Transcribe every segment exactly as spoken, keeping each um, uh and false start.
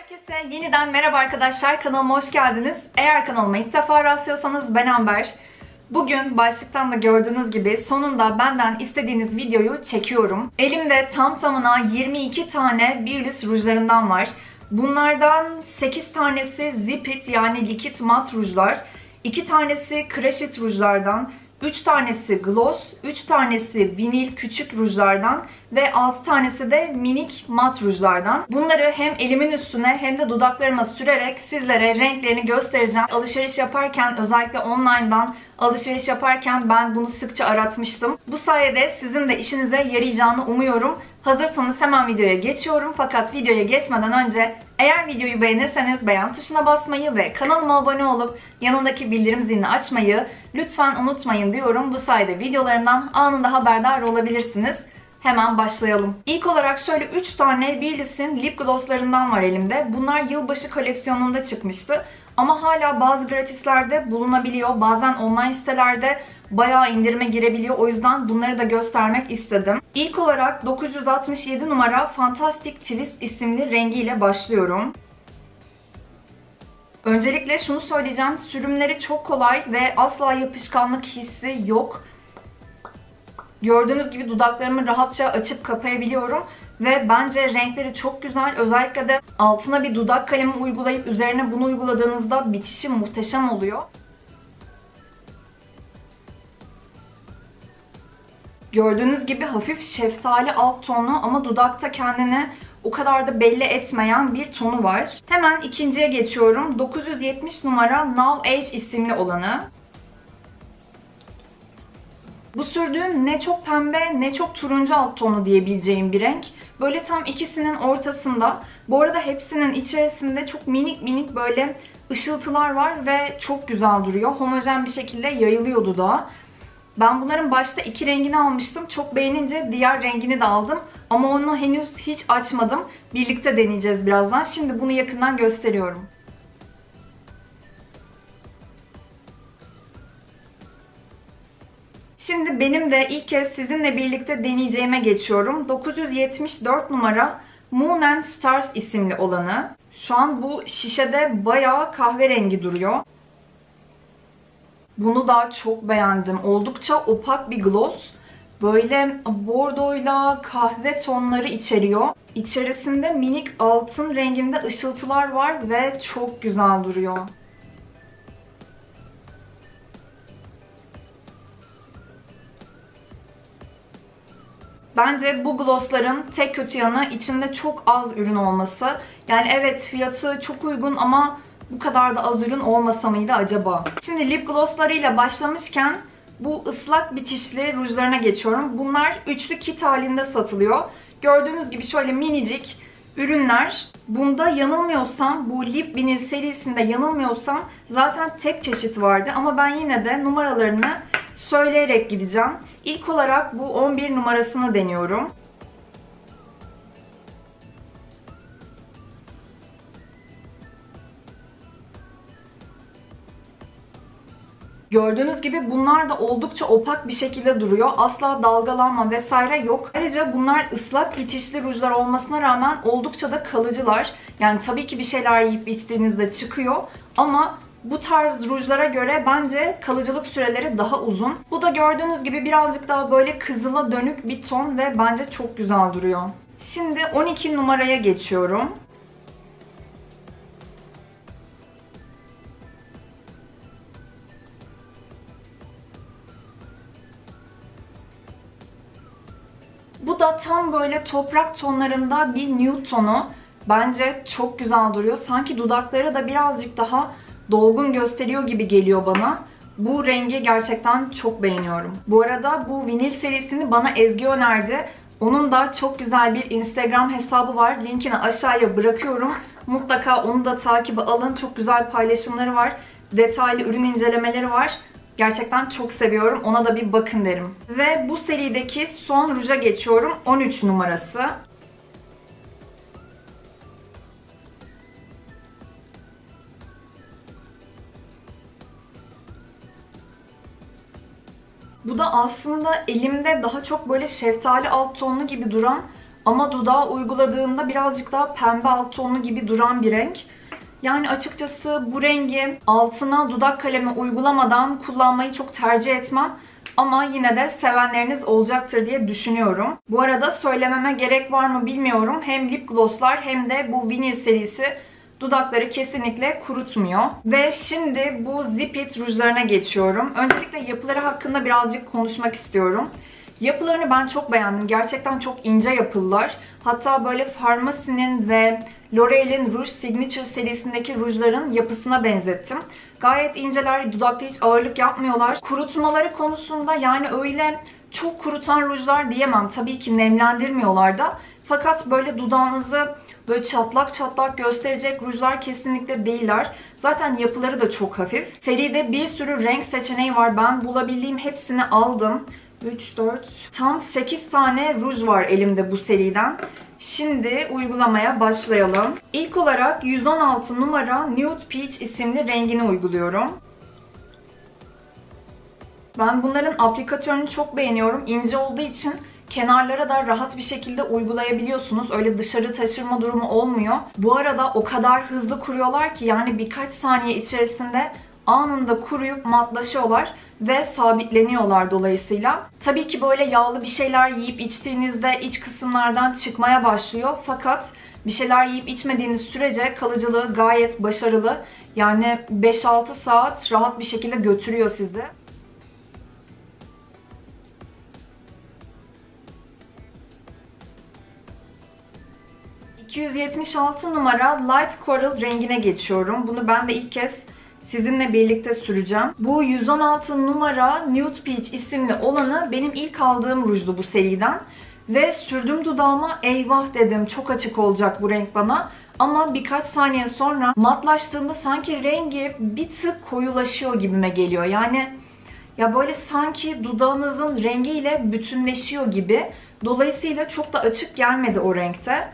Herkese yeniden merhaba arkadaşlar, kanalıma hoş geldiniz. Eğer kanalıma ilk defa rastlıyorsanız ben Amber. Bugün başlıktan da gördüğünüz gibi sonunda benden istediğiniz videoyu çekiyorum. Elimde tam tamına yirmi iki tane Beauliss rujlarından var. Bunlardan sekiz tanesi Zip It yani likit mat rujlar, iki tanesi Crash It rujlardan, üç tanesi gloss, üç tanesi vinil küçük rujlardan ve altı tanesi de minik mat rujlardan. Bunları hem elimin üstüne hem de dudaklarıma sürerek sizlere renklerini göstereceğim. Alışveriş yaparken, özellikle online'dan alışveriş yaparken ben bunu sıkça aratmıştım. Bu sayede sizin de işinize yarayacağını umuyorum. Hazırsanız hemen videoya geçiyorum. Fakat videoya geçmeden önce eğer videoyu beğenirseniz beğen tuşuna basmayı ve kanalıma abone olup yanındaki bildirim zilini açmayı lütfen unutmayın diyorum. Bu sayede videolarımdan anında haberdar olabilirsiniz. Hemen başlayalım. İlk olarak şöyle üç tane Beauliss'in lip glosslarından var elimde. Bunlar yılbaşı koleksiyonunda çıkmıştı. Ama hala bazı gratislerde bulunabiliyor. Bazen online sitelerde bayağı indirime girebiliyor. O yüzden bunları da göstermek istedim. İlk olarak dokuz yüz altmış yedi numara Fantastic Twist isimli rengiyle başlıyorum. Öncelikle şunu söyleyeceğim. Sürümleri çok kolay ve asla yapışkanlık hissi yok. Gördüğünüz gibi dudaklarımı rahatça açıp kapayabiliyorum. Ve bence renkleri çok güzel. Özellikle de altına bir dudak kalemi uygulayıp üzerine bunu uyguladığınızda bitişi muhteşem oluyor. Gördüğünüz gibi hafif şeftali alt tonu ama dudakta kendini o kadar da belli etmeyen bir tonu var. Hemen ikinciye geçiyorum. dokuz yüz yetmiş numara Now Age isimli olanı. Bu sürdüğüm ne çok pembe ne çok turuncu alt tonu diyebileceğim bir renk. Böyle tam ikisinin ortasında. Bu arada hepsinin içerisinde çok minik minik böyle ışıltılar var ve çok güzel duruyor. Homojen bir şekilde yayılıyor dudağa. Ben bunların başta iki rengini almıştım. Çok beğenince diğer rengini de aldım. Ama onu henüz hiç açmadım. Birlikte deneyeceğiz birazdan. Şimdi bunu yakından gösteriyorum. Şimdi benim de ilk kez sizinle birlikte deneyeceğime geçiyorum. dokuz yüz yetmiş dört numara Moon and Stars isimli olanı. Şu an bu şişede bayağı kahverengi duruyor. Bunu da çok beğendim. Oldukça opak bir gloss. Böyle bordoyla kahve tonları içeriyor. İçerisinde minik altın renginde ışıltılar var ve çok güzel duruyor. Bence bu glossların tek kötü yanı içinde çok az ürün olması. Yani evet, fiyatı çok uygun ama bu kadar da az ürün olmasa mıydı acaba? Şimdi lip glosslarıyla başlamışken bu ıslak bitişli rujlarına geçiyorum. Bunlar üçlü kit halinde satılıyor. Gördüğünüz gibi şöyle minicik ürünler. Bunda yanılmıyorsam, bu Lip Vinyl serisinde yanılmıyorsam zaten tek çeşit vardı. Ama ben yine de numaralarını söyleyerek gideceğim. İlk olarak bu on bir numarasını deniyorum. Gördüğünüz gibi bunlar da oldukça opak bir şekilde duruyor. Asla dalgalanma vesaire yok. Ayrıca bunlar ıslak bitişli rujlar olmasına rağmen oldukça da kalıcılar. Yani tabii ki bir şeyler yiyip içtiğinizde çıkıyor ama bu tarz rujlara göre bence kalıcılık süreleri daha uzun. Bu da gördüğünüz gibi birazcık daha böyle kızıla dönük bir ton ve bence çok güzel duruyor. Şimdi on iki numaraya geçiyorum. Bu da tam böyle toprak tonlarında bir nude tonu. Bence çok güzel duruyor. Sanki dudakları da birazcık daha dolgun gösteriyor gibi geliyor bana. Bu rengi gerçekten çok beğeniyorum. Bu arada bu vinil serisini bana Ezgi önerdi. Onun da çok güzel bir Instagram hesabı var. Linkini aşağıya bırakıyorum. Mutlaka onu da takibe alın. Çok güzel paylaşımları var. Detaylı ürün incelemeleri var. Gerçekten çok seviyorum. Ona da bir bakın derim. Ve bu serideki son ruja geçiyorum. on üç numarası. Bu da aslında elimde daha çok böyle şeftali alt tonlu gibi duran Ama dudağa uyguladığımda birazcık daha pembe alt tonlu gibi duran bir renk. Yani açıkçası bu rengi altına dudak kalemi uygulamadan kullanmayı çok tercih etmem. Ama yine de sevenleriniz olacaktır diye düşünüyorum. Bu arada söylememe gerek var mı bilmiyorum. Hem lip glosslar hem de bu Vinyl serisi dudakları kesinlikle kurutmuyor. Ve şimdi bu Zip It rujlarına geçiyorum. Öncelikle yapıları hakkında birazcık konuşmak istiyorum. Yapılarını ben çok beğendim. Gerçekten çok ince yapılar. Hatta böyle Farmacy'nin ve L'Oreal'in Rouge Signature serisindeki rujların yapısına benzettim. Gayet inceler, dudakta hiç ağırlık yapmıyorlar. Kurutmaları konusunda yani öyle çok kurutan rujlar diyemem. Tabii ki nemlendirmiyorlar da. Fakat böyle dudağınızı böyle çatlak çatlak gösterecek rujlar kesinlikle değiller. Zaten yapıları da çok hafif. Seride bir sürü renk seçeneği var. Ben bulabildiğim hepsini aldım. üç, dört, tam sekiz tane ruj var elimde bu seriden. Şimdi uygulamaya başlayalım. İlk olarak yüz on altı numara Nude Peach isimli rengini uyguluyorum. Ben bunların aplikatörünü çok beğeniyorum. İnce olduğu için kenarlara da rahat bir şekilde uygulayabiliyorsunuz. Öyle dışarı taşırma durumu olmuyor. Bu arada o kadar hızlı kuruyorlar ki yani birkaç saniye içerisinde anında kuruyup matlaşıyorlar ve sabitleniyorlar dolayısıyla. Tabii ki böyle yağlı bir şeyler yiyip içtiğinizde iç kısımlardan çıkmaya başlıyor. Fakat bir şeyler yiyip içmediğiniz sürece kalıcılığı gayet başarılı. Yani beş altı saat rahat bir şekilde götürüyor sizi. iki yüz yetmiş altı numara Light Coral rengine geçiyorum. Bunu ben de ilk kez sizinle birlikte süreceğim. Bu yüz on altı numara Nude Peach isimli olanı benim ilk aldığım rujdu bu seriden. Ve sürdüm dudağıma, eyvah dedim, çok açık olacak bu renk bana. Ama birkaç saniye sonra matlaştığında sanki rengi bir tık koyulaşıyor gibime geliyor. Yani ya böyle sanki dudağınızın rengiyle bütünleşiyor gibi. Dolayısıyla çok da açık gelmedi o renkte.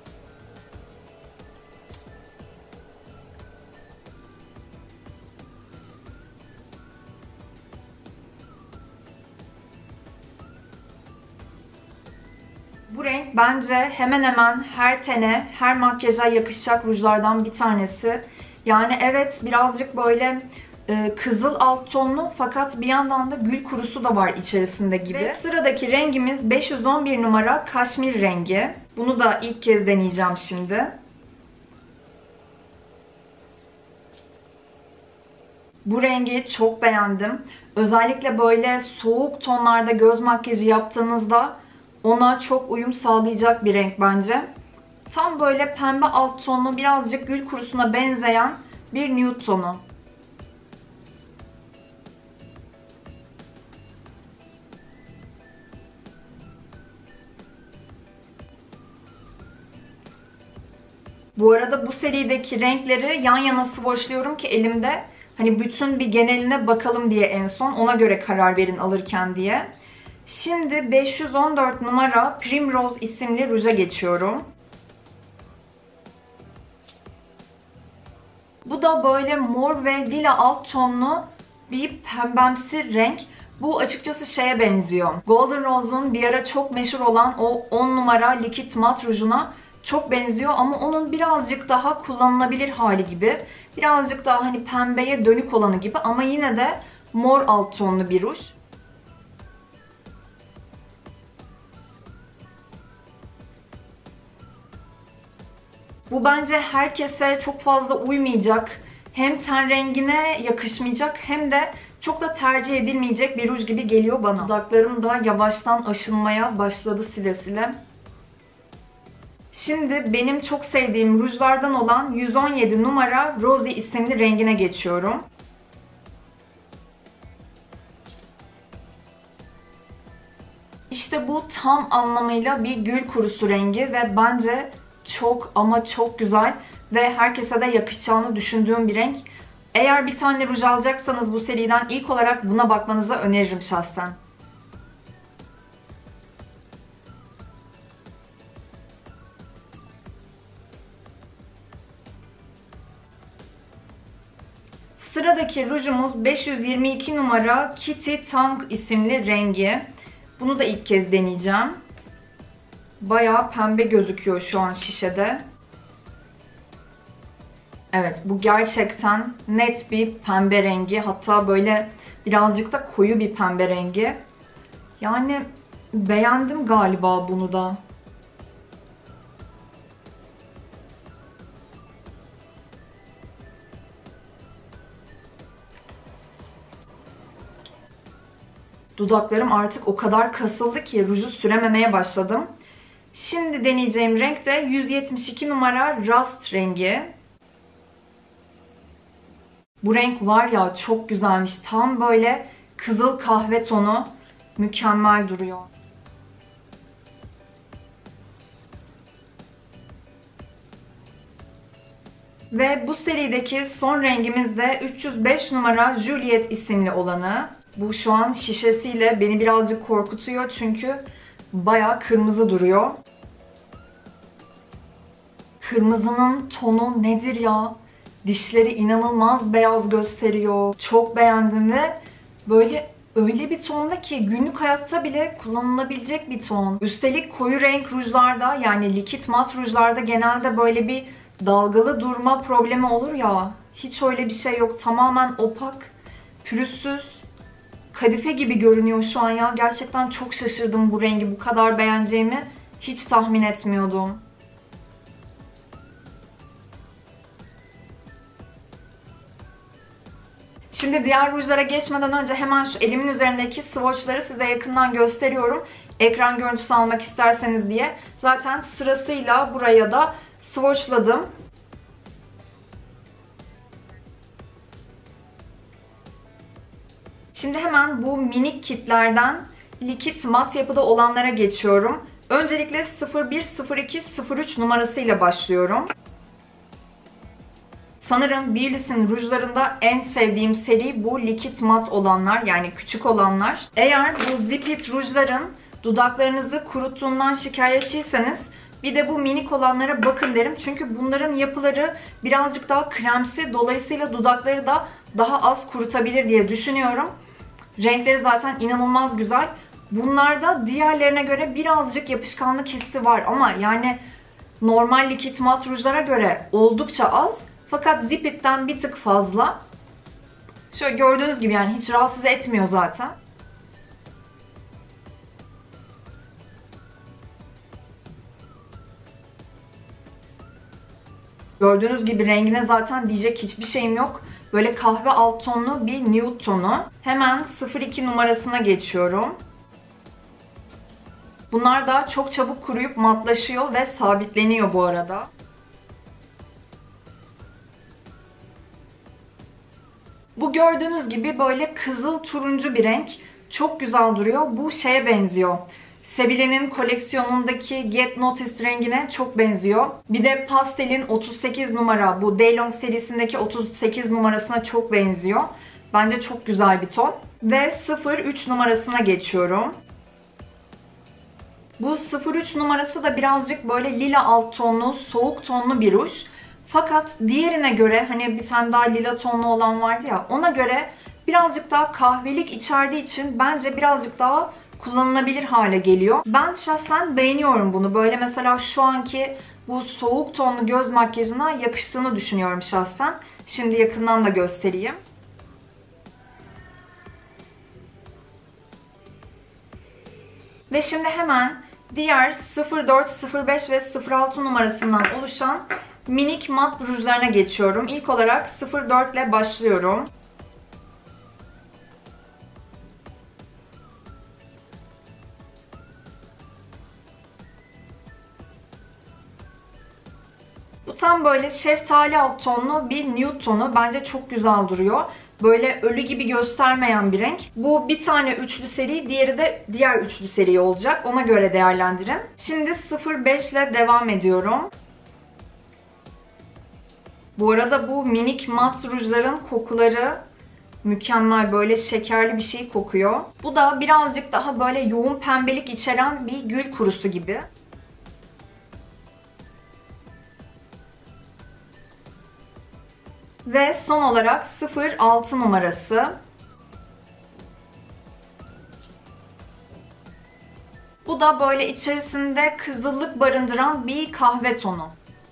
Bu renk bence hemen hemen her tene, her makyaja yakışacak rujlardan bir tanesi. Yani evet birazcık böyle e, kızıl alt tonlu fakat bir yandan da gül kurusu da var içerisinde gibi. Ve sıradaki rengimiz beş yüz on bir numara Kaşmir rengi. Bunu da ilk kez deneyeceğim şimdi. Bu rengi çok beğendim. Özellikle böyle soğuk tonlarda göz makyajı yaptığınızda ona çok uyum sağlayacak bir renk bence. Tam böyle pembe alt tonlu, birazcık gül kurusuna benzeyen bir nude tonu. Bu arada bu serideki renkleri yan yana swatchlıyorum ki elimde hani bütün bir geneline bakalım diye, en son ona göre karar verin alırken diye. Şimdi beş yüz on dört numara Primrose isimli ruja geçiyorum. Bu da böyle mor ve lila alt tonlu bir pembemsi renk. Bu açıkçası şeye benziyor. Golden Rose'un bir ara çok meşhur olan o on numara Liquid Matte rujuna çok benziyor ama onun birazcık daha kullanılabilir hali gibi. Birazcık daha hani pembeye dönük olanı gibi ama yine de mor alt tonlu bir ruj. Bu bence herkese çok fazla uymayacak, hem ten rengine yakışmayacak hem de çok da tercih edilmeyecek bir ruj gibi geliyor bana. Dudaklarım da yavaştan aşınmaya başladı sile sile. Şimdi benim çok sevdiğim rujlardan olan yüz on yedi numara Rosy isimli rengine geçiyorum. İşte bu tam anlamıyla bir gül kurusu rengi ve bence çok ama çok güzel ve herkese de yakışacağını düşündüğüm bir renk. Eğer bir tane ruj alacaksanız bu seriden ilk olarak buna bakmanızı öneririm şahsen. Sıradaki rujumuz beş yüz yirmi iki numara Kitty Tongue isimli rengi. Bunu da ilk kez deneyeceğim. Bayağı pembe gözüküyor şu an şişede. Evet, bu gerçekten net bir pembe rengi. Hatta böyle birazcık da koyu bir pembe rengi. Yani beğendim galiba bunu da. Dudaklarım artık o kadar kasıldı ki ruju sürememeye başladım. Şimdi deneyeceğim renk de yüz yetmiş iki numara Rust rengi. Bu renk var ya, çok güzelmiş. Tam böyle kızıl kahve tonu. Mükemmel duruyor. Ve bu serideki son rengimiz de üç yüz beş numara Juliet isimli olanı. Bu şu an şişesiyle beni birazcık korkutuyor çünkü bayağı kırmızı duruyor. Kırmızının tonu nedir ya? Dişleri inanılmaz beyaz gösteriyor. Çok beğendim ve böyle öyle bir tonda ki günlük hayatta bile kullanılabilecek bir ton. Üstelik koyu renk rujlarda, yani likit mat rujlarda genelde böyle bir dalgalı durma problemi olur ya. Hiç öyle bir şey yok. Tamamen opak, pürüzsüz, kadife gibi görünüyor şu an ya. Gerçekten çok şaşırdım bu rengi bu kadar beğeneceğimi. Hiç tahmin etmiyordum. Şimdi diğer rujlara geçmeden önce hemen şu elimin üzerindeki swatchları size yakından gösteriyorum. Ekran görüntüsü almak isterseniz diye. Zaten sırasıyla buraya da swatchladım. Şimdi hemen bu minik kitlerden likit mat yapıda olanlara geçiyorum. Öncelikle sıfır bir, sıfır iki, sıfır üç numarasıyla başlıyorum. Sanırım Billie's'in rujlarında en sevdiğim seri bu likit mat olanlar, yani küçük olanlar. Eğer bu Zip-It rujların dudaklarınızı kuruttuğundan şikayetçiyseniz bir de bu minik olanlara bakın derim. Çünkü bunların yapıları birazcık daha kremsi, dolayısıyla dudakları da daha az kurutabilir diye düşünüyorum. Renkleri zaten inanılmaz güzel. Bunlarda diğerlerine göre birazcık yapışkanlık hissi var ama yani normal likit mat rujlara göre oldukça az. Fakat Zip-It'ten bir tık fazla. Şöyle gördüğünüz gibi yani hiç rahatsız etmiyor zaten. Gördüğünüz gibi rengine zaten diyecek hiçbir şeyim yok. Böyle kahve alt tonlu bir nude tonu. Hemen sıfır iki numarasına geçiyorum. Bunlar da çok çabuk kuruyup matlaşıyor ve sabitleniyor bu arada. Bu gördüğünüz gibi böyle kızıl turuncu bir renk. Çok güzel duruyor. Bu şeye benziyor. Sebile'nin koleksiyonundaki Get Noticed rengine çok benziyor. Bir de pastelin otuz sekiz numara, bu Daylong serisindeki otuz sekiz numarasına çok benziyor. Bence çok güzel bir ton. Ve sıfır üç numarasına geçiyorum. Bu sıfır üç numarası da birazcık böyle lila alt tonlu, soğuk tonlu bir ruj. Fakat diğerine göre, hani bir tane daha lila tonlu olan vardı ya, ona göre birazcık daha kahvelik içerdiği için bence birazcık daha kullanılabilir hale geliyor. Ben şahsen beğeniyorum bunu. Böyle mesela şu anki bu soğuk tonlu göz makyajına yakıştığını düşünüyorum şahsen. Şimdi yakından da göstereyim. Ve şimdi hemen diğer sıfır dört, sıfır beş ve sıfır altı numarasından oluşan minik mat rujlarına geçiyorum. İlk olarak sıfır dört ile başlıyorum. Bu tam böyle şeftali alt tonlu bir nude tonu. Bence çok güzel duruyor. Böyle ölü gibi göstermeyen bir renk. Bu bir tane üçlü seri, diğeri de diğer üçlü seri olacak. Ona göre değerlendirin. Şimdi sıfır beş ile devam ediyorum. Bu arada bu minik mat rujların kokuları mükemmel, böyle şekerli bir şey kokuyor. Bu da birazcık daha böyle yoğun pembelik içeren bir gül kurusu gibi. Ve son olarak sıfır altı numarası. Bu da böyle içerisinde kızıllık barındıran bir kahve tonu.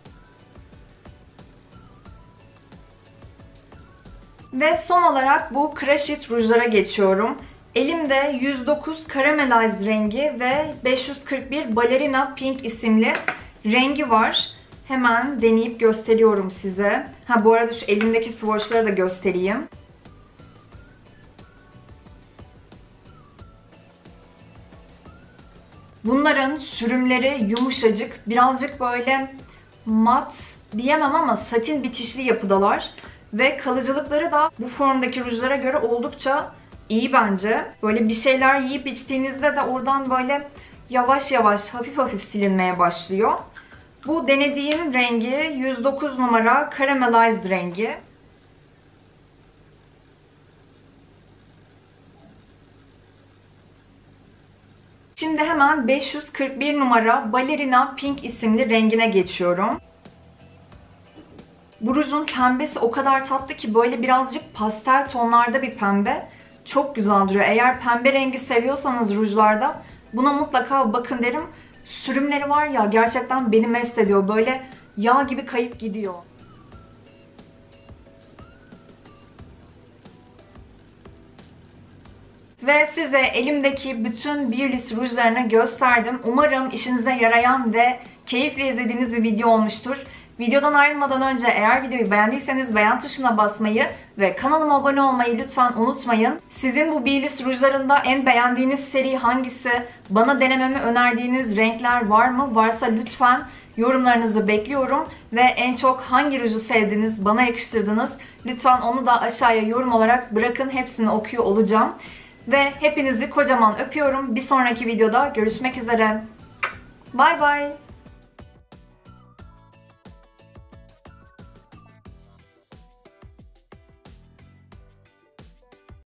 Ve son olarak bu Crush It rujlara geçiyorum. Elimde yüz dokuz Caramelized rengi ve beş yüz kırk bir Ballerina Pink isimli rengi var. Hemen deneyip gösteriyorum size. Ha, bu arada şu elimdeki swatchları da göstereyim. Bunların sürümleri yumuşacık, birazcık böyle mat diyemem ama satin bitişli yapıdalar. Ve kalıcılıkları da bu formdaki rujlara göre oldukça iyi bence. Böyle bir şeyler yiyip içtiğinizde de oradan böyle yavaş yavaş, hafif hafif silinmeye başlıyor. Bu denediğim rengi yüz dokuz numara Caramelized rengi. Şimdi hemen beş yüz kırk bir numara Ballerina Pink isimli rengine geçiyorum. Bu rujun pembesi o kadar tatlı ki böyle birazcık pastel tonlarda bir pembe. Çok güzel duruyor. Eğer pembe rengi seviyorsanız rujlarda buna mutlaka bakın derim. Sürümleri var ya, gerçekten beni mest ediyor. Böyle yağ gibi kayıp gidiyor. Ve size elimdeki bütün Beauliss rujlarını gösterdim. Umarım işinize yarayan ve keyifle izlediğiniz bir video olmuştur. Videodan ayrılmadan önce eğer videoyu beğendiyseniz beğen tuşuna basmayı ve kanalıma abone olmayı lütfen unutmayın. Sizin bu Beauliss rujlarında en beğendiğiniz seri hangisi? Bana denememi önerdiğiniz renkler var mı? Varsa lütfen yorumlarınızı bekliyorum. Ve en çok hangi ruju sevdiniz, bana yakıştırdınız? Lütfen onu da aşağıya yorum olarak bırakın. Hepsini okuyor olacağım. Ve hepinizi kocaman öpüyorum. Bir sonraki videoda görüşmek üzere. Bye bye.